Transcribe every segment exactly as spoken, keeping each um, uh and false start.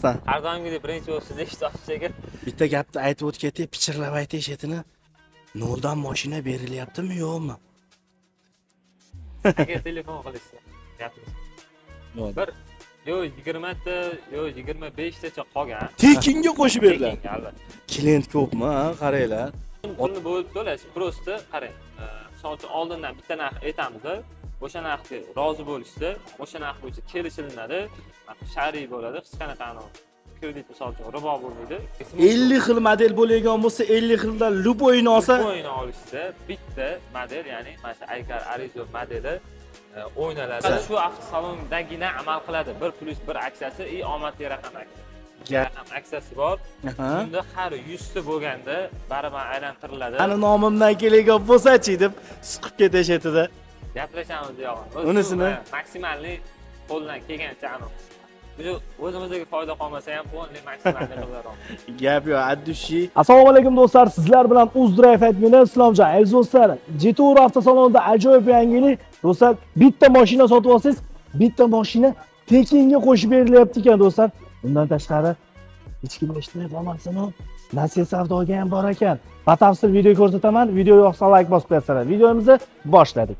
Charchamasdan. Har doimgidek birinchi bo'lib siz eshitasiz shekilli. Bitta gapni aytib o'tib ketay, pichirlab aytish etini. Nurdan mashina berilyaptimi, yo'qmi? Aka telefon qilishsa, gapimiz. Bir yo yigirma ta, yo yigirma besh tacha qolgan. Tekinga qo'shib beriladi. Tekinga, albatta. Klient ko'pmi, qaranglar. Pulni bo'lib to'lash, prosta qarang. Misol uchun oldindan bitta narx aytamiz, o'sha narxga rozi bo'lishsa, o'sha narx bo'yicha kelishilinadi. Shar'iy bo'ladi, hech qanaqa kredit misol uchun ribo bo'lmaydi. ellik xil model bo'lgan bo'lsa, ellik xildan luboyini olsa, luboyini olishsa, bitta model, ya'ni mana shu Aykar Arizo modeli o'ynaladi. Shu avtosalondagina amal qiladi. bir plus bir aksiyasi i omadli raqam aksiyasi. Raqam aksiyasi bor. Bunda har yuz ta bo'lganda baravar aylantiriladi. Ani nomimdan kelgan bo'lsa-chi deb siqib ketishadi-da. Gaplashamiz yo'q. Unisini maksimalni qo'ldan kelgancha aniq. Bu o'zimizga foyda qolmasa ham qo'lni maksimalni qilamiz. Gap yo'q, addushi. Assalomu alaykum do'stlar, sizlar bilan UzDrive admini Islomjon. Aziz do'stlar, Jetour avtosalonida ajoyib yangilik. Do'stlar, bitta mashina sotib olsangiz, bitta mashina tekinga qo'shib berilyapti ekan do'stlar. Bundan tashqari hech kim eshitmay qolmasin-ku. Nasiya savdoga ham bor ekan. Batafsil video ko'rsataman. Video yoqsa like bosib qo'yasizlar. Videomizni boshladik.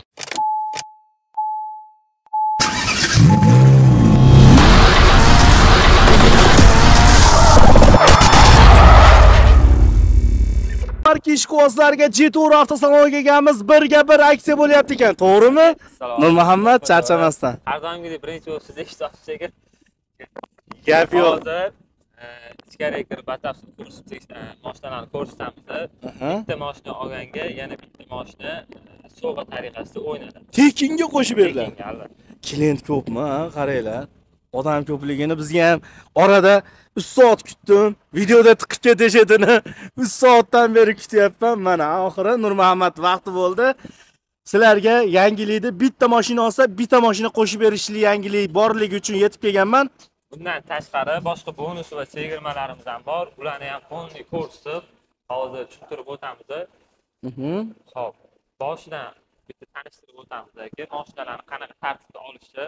Marki ishqibozlarga Jetour avtosaloniga kelganmiz, birga bir aksiya bo'lyapti ekan, to'g'rimi? Nurmuhammad charchamasdan. Har doimgidek birinchi bo'lib siz eshitasiz shekilli. Gap yo'q. Hozir ichkariga kirib batafsil ko'rsatib, mashinalarni ko'rsatamiz. Bitta mashina olganga yana bitta mashina sovg'a tariqasida o'ynadi. Tekinga qo'shib beriladi. Tekinga, albatta. Klient ko'pmi, qaranglar. Odam ko'pligini bizga ham orada uch soat kutdim. Videoda tiqib ketishadini uch soatdan beri kutyapman. Mana oxiri Nurmuhammad vaqti bo'ldi. Sizlarga yangilikni bitta mashina olsa, bitta mashina qo'shib berishli yangilik borligi uchun yetib kelganman. Bundan tashqari boshqa bonus va chegirmalarimiz ham bor. Ularni ham qonuniy ko'rsatib, hozir tushuntirib o'tamiz. Mhm. Xo'p, boshidan bitta tanishtirib o'tamiz aka, mashinalarni qanaqa tartibda olishi.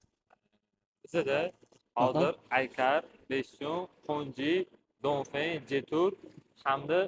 Bizda hozir Aykar, Besyon, Konji, Donfen, Jetour hamda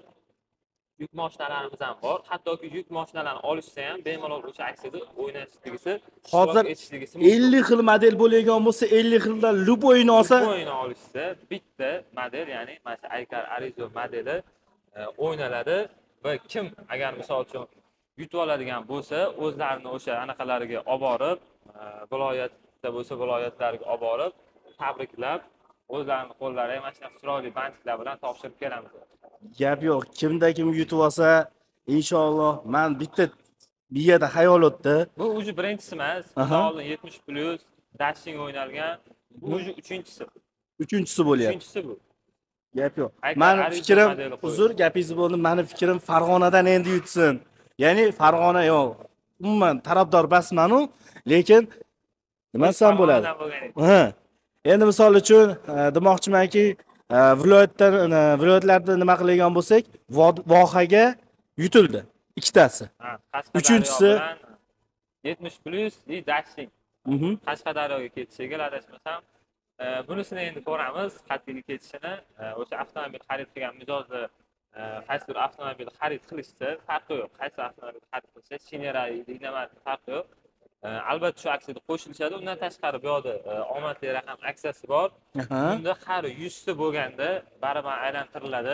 yuk mashinalarimiz ham bor. Hattoki yuk mashinalarini olishsa ham bemalol o'sha aksiyada o'ynashligisi, hozir ellik xil model bo'lgan bo'lsa, ellik xildan luboyini olsa, luboyini olishsa, bitta model, ya'ni mana shu Aykar Arizo modeli o'ynaladi va kim agar misol uchun yutib oladigan bo'lsa, o'zlarini o'sha anaqalariga olib borib, viloyat bo'lsa viloyatlarga olib borib, tabriklab, o'zlarining qo'llari mana shu chiroyli bandliklar bilan topshirib kelamiz. Gap yo'q. Kimda kim yutib olsa, inshaalloh men bitta biyada xayol o'tdi. Bu uji birinchisi emas. Oldin yetmish plus dashing o'ynalgan. Bu uji uchinchisi. Uchinchisi bo'lyapti. Uchinchisi bu. Gap yo'q. Meni fikrim, uzr, gapingizni bo'ldim. Meni fikrim Farg'onadan endi yutsin. Ya'ni Farg'ona yo'q. Umuman tarafdor basman-u, lekin nima desam bo'ladi? Ha. Endi misol uchun demoqchimanki, viloyatdan viloyatlarda nima qilgan bo'lsak, vohaga yutildi ikkitasi. Uchinchisi yetmish plus i dashing. Mhm. Qashqadaryoga ketishiga adashmasam, bunisini endi ko'ramiz, qat'iy ketishini. O'sha avtomobil xarid qilgan mijozlar qaysidir avtomobil xarid qilishsa, farqi yo'q. Qaysi avtomobil xarid qilsa, Shinera nima farqi yo'q. Albatta shu aksiyada qo'shilishadi. Undan tashqari bu yerda omadli raqam aksiyasi bor. Bunda har yuz ta bo'lganda baravar aylantiriladi.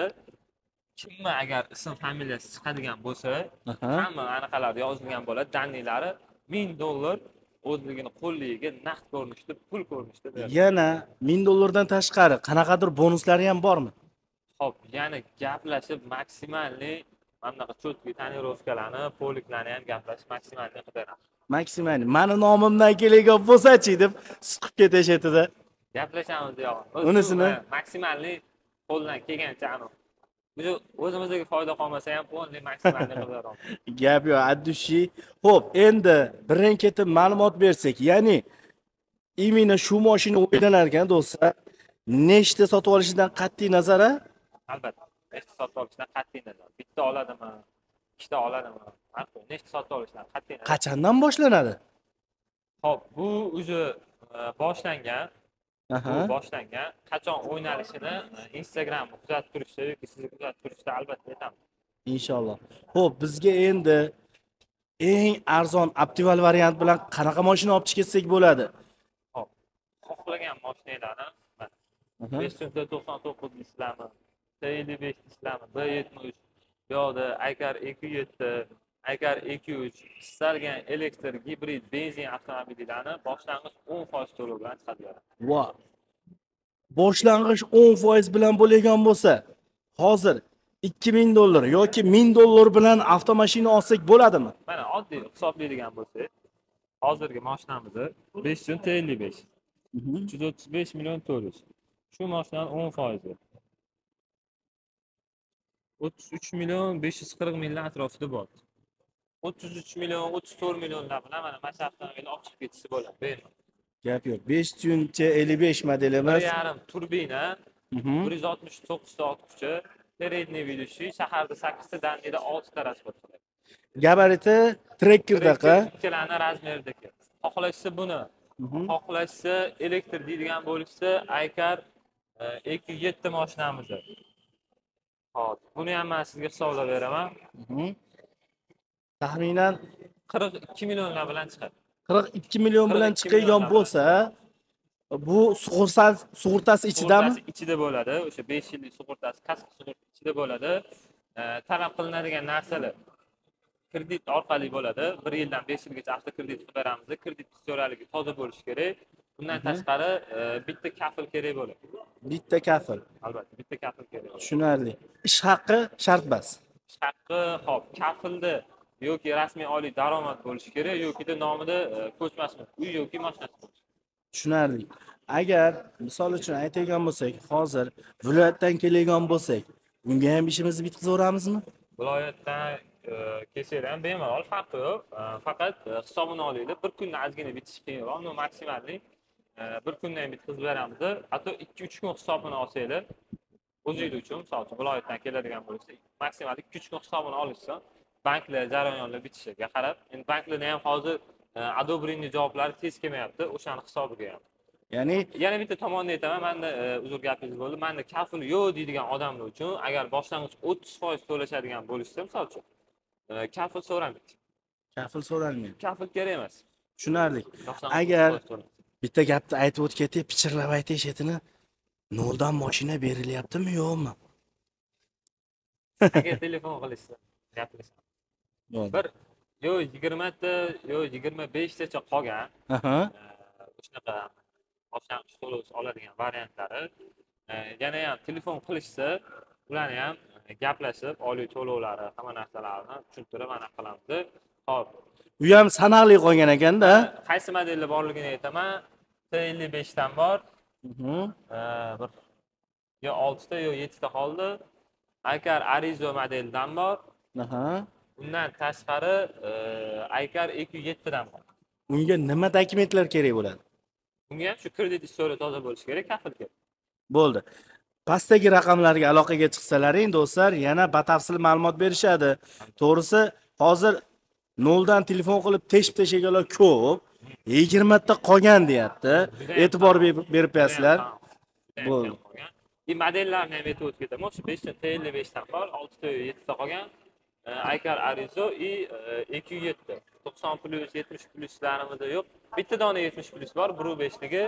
Kimni agar ism familiyasi chiqadigan bo'lsa, hamma anaqalar yozilgan bo'ladi, danilari ming dollar o'zligini qo'lligiga naqd ko'rinishda, pul ko'rinishda beradi. Yana ming dollardan tashqari qanaqadir bonuslari ham bormi? Xo'p, ya'ni gaplashib maksimalni mana bunaqa cho'tki tonirovkalarni, poliklarni ham gaplashib maksimalni qilib beramiz. Maksimal. Meni nomimdan kelgan bo'lsa-chi deb siqib ketishadi-da. Gaplashamiz yo'q. Unisini maksimalni qo'ldan kelgancha aniq. Bu o'zimizga foyda qolmasa ham qo'lni maksimalni qilib beramiz. Gap yo'q, addushi. Xo'p, endi birin-ketin ma'lumot bersak, ya'ni imina shu mashina o'ynanar ekan do'stlar, nechta sotib olishidan qat'iy nazar, albatta, nechta sotib olishidan qat'iy nazar. Bitta oladimi, ikkita oladimi? Nechta sotib olishdan qat'iy nazar. Qachondan boshlanadi? Xo'p, bu o'zi boshlangan. Bu boshlangan. Qachon o'ynalishini Instagramni kuzatib turishda yoki sizni kuzatib turishda albatta aytamiz. Inshaalloh. Xo'p, bizga endi eng arzon optimal variant bilan qanaqa mashina olib chiqsak bo'ladi? Hop. Xohlagan mashinalarni mana besh yuz to'qson to'qqiz deysizlarmi, T ellik besh deysizlarmi, B yetmish yo'da Aykar ikki yuz yetti, Aykar ikki yuz uch istalgan elektr, gibrid, benzin avtomobillarni boshlang'ich o'n foiz to'lov bilan chiqadilar. Wow. Boshlang'ich o'n foiz bilan bo'lgan bo'lsa, hozir ikki ming dollar yoki ming dollar bilan avtomashina olsak bo'ladimi? Mana oddiy hisoblaydigan bo'lsak, hozirgi mashinamizni besh yuz ellik besh, uch yuz o'ttiz besh million to'rt yuz. Shu mashinaning o'n foizi o'ttiz uch million besh yuz qirq ming atrofida bor. o'ttiz uch million, o'ttiz to'rt millionlar bilan mana mana avtomobilni olib chiqib ketsa bo'ladi. Gap yo'q. besh yuz ellik besh model emas. bir yarim turbina, bir yuz oltmish to'qqiz ta kuchi, передний ведущий, shaharda sakkiz ta, Dandida olti ta rasvot qiladi. Gabariti trekkerdaqa. Ikkalani razmerdagi. Xohlashsa buni, xohlashsa elektr deydigan bo'lsa, Aykar ikki yuz yetti mashinamiz. Hop, buni ham men sizga hisoblab beraman. Taxminan qirq ikki millionlar bilan chiqadi. qirq ikki million bilan chiqadigan bo'lsa, bu sug'urtasi sug'urtasi ichidami? Sug'urtasi ichida bo'ladi. O'sha besh yillik sug'urtasi, kask sug'urtasi ichida bo'ladi. Talab qilinadigan narsalar kredit orqali bo'ladi. bir yildan besh yilgacha avto kredit qilib beramiz. Kredit historiyaligi toza bo'lishi kerak. Bundan tashqari bitta kafil kerak bo'ladi. Bitta kafil. Albatta, bitta kafil kerak. Tushunarli. Ish haqqi shart bas. Ish haqqi, hop, kafilda yoki rasmiy oliy daromad bo'lishi kerak, yoki-da nomida ko'chmas uy yoki mashinasi bo'lishi. Tushunarli. Agar misol uchun aytadigan bo'lsak, hozir viloyatdan kelgan bo'lsak, bunga ham ishimizni bitkazavramizmi? Viloyatdan kelsa ham bemalol farqi yo'q. Faqat hisobini olaylik. Bir kunda ozgina bitish qiyinroq, no maksimalli bir kunda ham bitkazib beramiz. Hatto ikki uch kun hisobini olsanglar, o'zingiz uchun, misol uchun viloyatdan keladigan bo'lsa, maksimal ikki uch kun hisobini olishsa, banklar jarayonlar bitishiga qarab, endi banklarda ham hozir adobrinni javoblari tez kelmayapti, o'shani hisobiga ham. Ya'ni yana bitta tomonni aytaman, menda uzr gapingiz bo'ldi. Menda kafil yo'q deydigan odamlar uchun agar boshlang'ich o'ttiz foiz to'lashadigan bo'lishsa, misol uchun kafil so'ramaydi. Kafil so'ralmaydi. Kafil kerak emas. Tushunarli. Agar bitta gapni aytib o'tganda pichirlab aytish etini, nurdan mashina berilyaptimi yo'qmi? Agar telefon qilishsa, gapirsa. Bir yo yigirma ta, yo yigirma besh tacha qolgan. Aha. Shunaqa boshlang'ich to'lov oladigan variantlari. Yana ham telefon qilishsa, ularni ham gaplashib, oliy to'lovlari, hamma narsalarni tushuntirib mana qilamiz. Hop. Bu ham sanaqli qolgan ekanda. Qaysi modellar borligini aytaman. T ellik besh dan bor. Mhm. Bir yo olti ta, yo yetti ta qoldi. Aykar Arizo modelidan bor. Aha. Undan tashqari Aykar ikki yuz yetti dan bor. Unga nima dokumentlar kerak bo'ladi? Unga ham shu kredit historiya toza bo'lishi kerak, kafil kerak. Bo'ldi. Pastdagi raqamlarga aloqaga chiqsalaring do'stlar, yana batafsil ma'lumot berishadi. To'g'risi, hozir noldan telefon qilib teshib tashaganlar ko'p. yigirma ta qolgan deyapti. E'tibor berib qo'yasizlar. Bo'ldi. Bu modellarni ham aytib o'tib o'sha besh yuz ellik besh dan bor, olti ta, yetti ta qolgan. Aykar Arizo i ikki yuz yetti. to'qson plus, yetmish pluslarimiz yo'q. Bitta dona yetmish plus bor, bir besh ligi.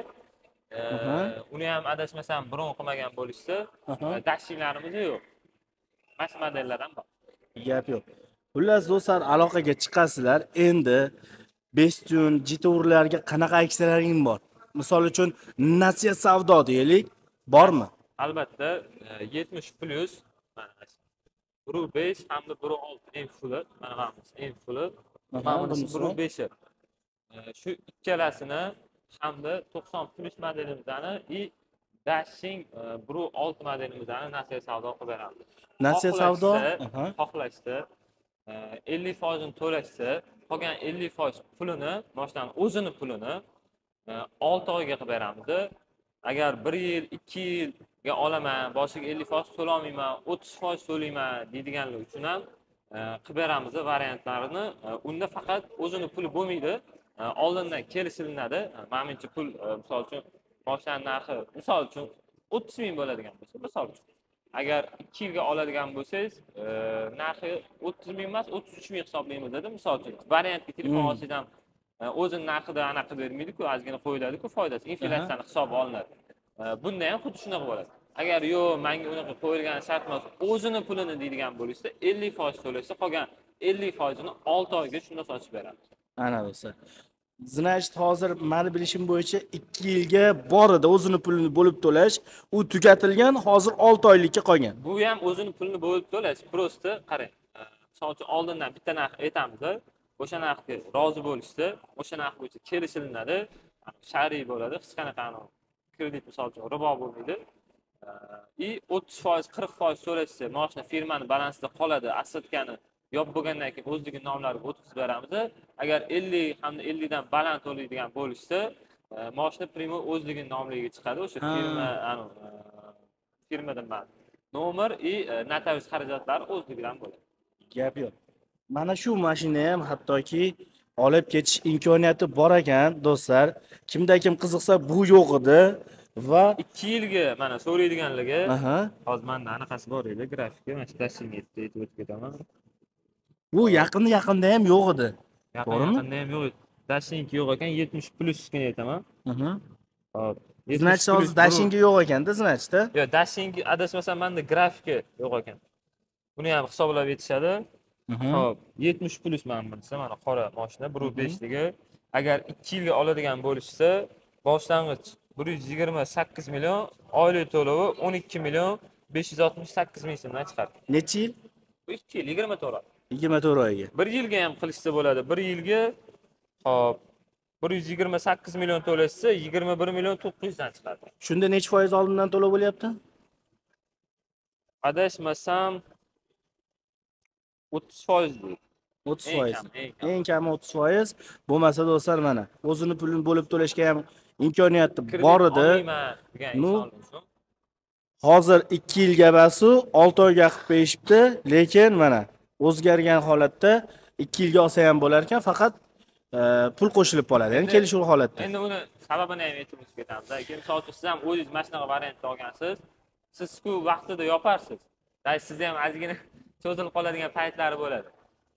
Uni ham adashmasam bron qilmagan bo'lishsa, dashinglarimiz yo'q. Mas modellardan bor. Gap yo'q. Xullas do'stlar, aloqaga chiqasizlar. Endi Bestun, Jitourlarga qanaqa aksiyalaring bor? Misol uchun Nasiya savdo deylik, bormi? Albatta, yetmish plus, mana bir besh hamda bir olti eng full, mana bunisi eng full, mana bunisi bir besh. Shu ikkalasini hamda to'qson plus modelimizdan i Dashing bir olti modelimizdan Nasiya savdo qilib beramiz. Nasiya savdo, xohlashsa ellik foiz ni to'lashsa, qolgan ellik foiz pulini, boshdan o'zini pulini olti oyga qilib beramiz. Agar bir yil, ikki yilga olaman, boshiga ellik foiz to'lamayman, o'ttiz foiz to'layman deydiganlar uchun ham qilib beramiz variantlarini. Unda faqat o'zini puli bo'lmaydi, oldindan kelishilinadi. Menimcha pul, misol uchun mashinaning narxi misol uchun o'ttiz ming bo'ladigan bo'lsa, misol uchun agar ikki yilga oladigan bo'lsangiz, e, narxi o'ttiz ming emas, o'ttiz uch ming hisoblaymiz dedi. Misol uchun variantga telefon olsangiz ham o'zini narxida anaqa bermaydi-ku, ozgina qo'yiladi-ku, foydasi inflyatsiyani hisobga olinadi. Bunda ham xuddi shunaqa bo'ladi. Agar yo menga unaqa qo'yilgan shart emas, o'zini pulini deydigan bo'lsa, ellik foiz to'lasa, qolgan ellik foizini olti oyga shunda sochib beramiz. Ana do'stlar. Значит, hozir meni bilishim bo'yicha ikki yilga bor edi o'zini pulini bo'lib to'lash, u tugatilgan, hozir olti oylikka qolgan. Bu ham o'zini pulini bo'lib to'lash, prosta qarang. Misol uchun oldindan bitta narx aytamiz, o'sha narxga rozi bo'lishsa, o'sha narx bo'yicha kelishilinadi, shar'iy bo'ladi, hech qanaqa kredit misol uchun ribo bo'lmaydi. И o'ttiz foiz, qirq foiz to'lashsa, mashina firmani balansida qoladi, assetkani yo'q bo'lgandan keyin o'zligi nomlariga o'tkazib beramiz. Agar ellik hamda ellik dan baland to'laydigan bo'lishsa, mashina primi o'zligi nomligiga chiqadi. O'sha firma, anu firmadan mana nomer и notarius xarajatlari o'zligidan bo'ladi. Gap yo'q. Mana shu mashina ham hattoki olib ketish imkoniyati bor ekan, do'stlar. Kimda kim qiziqsa, bu yo'q edi va ikki yilga mana so'raydiganligi. Aha. Hozir menda anaqasi bor edi, grafiki, mana shu tashkil etib o'tib ketaman. Bu yaqinda yaqinda ham yo'q edi. To'g'rimi? Yaqinda ham yo'q edi. Dashinki yo'q ekan, yetmish plusgina aytaman. Aha. Hop. Значит, hozir dashinki yo'q ekan-da, значит-da. Yo'q, dashinki adashmasam menda grafiki yo'q ekan. Buni ham hisoblab aytishadi. Hop, yetmish plus mana bunisi, mana qora mashina bir yuz besh ligi. Agar ikki yilga oladigan bo'lishsa, boshlang'ich bir yuz yigirma sakkiz million, oylik to'lovi o'n ikki million besh yuz oltmish sakkiz ming so'mdan chiqadi. Necha yil? ikki yil yigirma to'rt oy. yigirma to'rt oyga. bir yilga ham qilishsa bo'ladi. bir yilga hop bir yuz yigirma sakkiz million to'lashsa, yigirma bir million to'qqiz yuz dan chiqadi. Shunda necha foiz oldindan to'lab bo'lyapti? Adashmasam o'ttiz foiz deydi. o'ttiz foiz. Eng kami o'ttiz foiz. Bo'lmasa do'stlar mana o'zini pulini bo'lib to'lashga ham imkoniyati bor edi. Nu hozir ikki yilga basu olti oyga qilib berishibdi, lekin mana o'zgargan holatda ikki yilga olsa ham bo'lar ekan, faqat pul qo'shilib qoladi. Ya'ni kelishuv holatda. Endi uni sababini ham aytib o'tib ketamiz. Lekin misol uchun siz ham o'zingiz mana shunaqa variantni olgansiz, siz-ku vaqtida yoparsiz. Da siz ham ozgina cho'zilib qoladigan paytlari bo'ladi.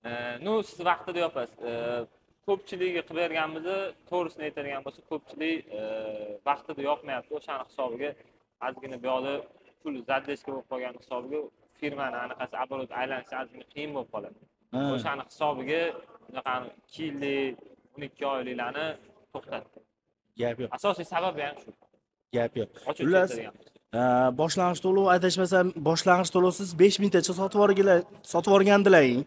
Nu siz vaqtida yopasiz. Ko'pchiligi qilib berganimizni to'g'risini aytadigan bo'lsa, ko'pchilik vaqtida yopmayapti. O'shani hisobiga ozgina bu yoqda pul zaddeshga bo'lib qolgan hisobiga firmani anaqasi оборот aylanishi ozgina qiyin bo'lib qoladi. O'shani hisobiga bunaqa ikki yillik, o'n ikki oyliklarni to'xtatdi. Gap yo'q. Asosiy sababi ham shu. Gap yo'q. Xullas, boshlang'ich to'lov adashmasam, boshlang'ich to'lovsiz besh mingtacha sotib yorganlar, sotib yorgandilaring.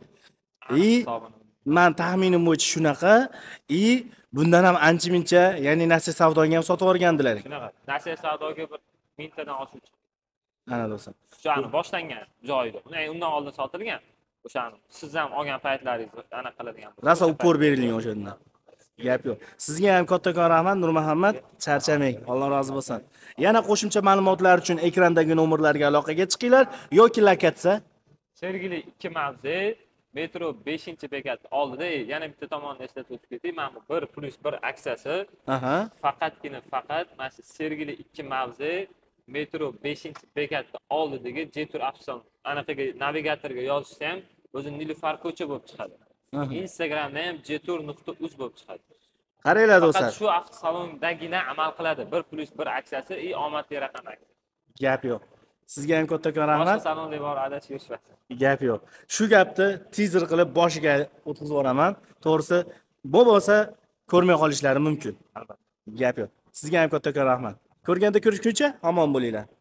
И men taxminim bo'yicha shunaqa, и bundan ham ancha muncha, ya'ni Nasiya savdoga ham sotib yorgandilar. Shunaqa. Nasiya savdoga bir mingtadan oshuvchi. Ana do'stlar. O'shani boshlangan joyida. Undan oldin sotilgan. O'shani siz ham olgan paytlaringiz anaqa qiladigan. Rosa upor berilgan o'shandan. Gap yo'q. Sizga ham kattakon rahmat Nurmuhammad, charchamang. Alloh rozi bo'lsin. Yana qo'shimcha ma'lumotlar uchun ekrandagi nomerlarga aloqaga chiqinglar yoki lokatsiya Sergeli ikki mavze metro beshinchi bekat oldida yana bitta tomonni eslatib o'tib ketay. Mana bu bir plus bir aksiyasi. Aha. Faqatgina faqat mana shu Sergeli ikki mavze metro beshinchi bekatda oldidagi Jetur Afson anaqaga navigatorga yozishsa ham o'zi Nilufar ko'cha bo'lib chiqadi. Instagramda ham jetur nuqta uz bo'lib chiqadi. Qaranglar do'stlar. Faqat shu avtosalondagina amal qiladi. bir plus bir aksiyasi i omadli raqam aksiyasi. Gap yo'q. Sizga ham kattakon rahmat. Boshqa salonda bor adashib yurishmasin. Gap yo'q. Shu gapni teaser qilib boshiga o'tkazib yuboraman. To'g'risi, bu bo'lsa ko'rmay qolishlari mumkin. Albatta. Gap yo'q. Sizga ham kattakon rahmat. Ko'rganda ko'rishguncha omon bo'linglar.